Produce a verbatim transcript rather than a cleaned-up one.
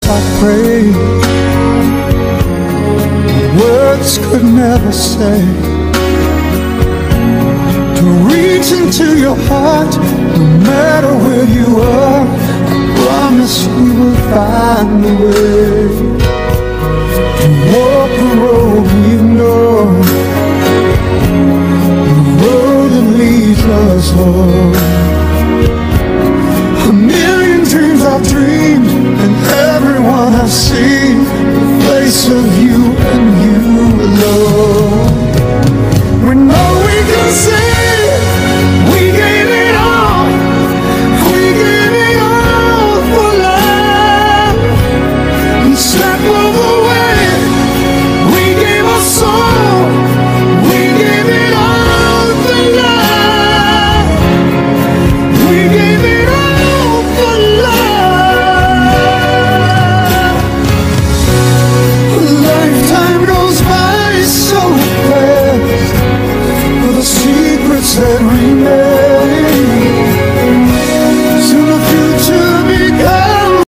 I pray, words could never say. To reach into your heart, no matter where you are, I promise we will find a way to walk the road we've known, the road that leads us home. A million dreams I've dreamed, and everyone I've seen, the face of you and you alone. When all we can say, we gave it all, we gave it all for love. And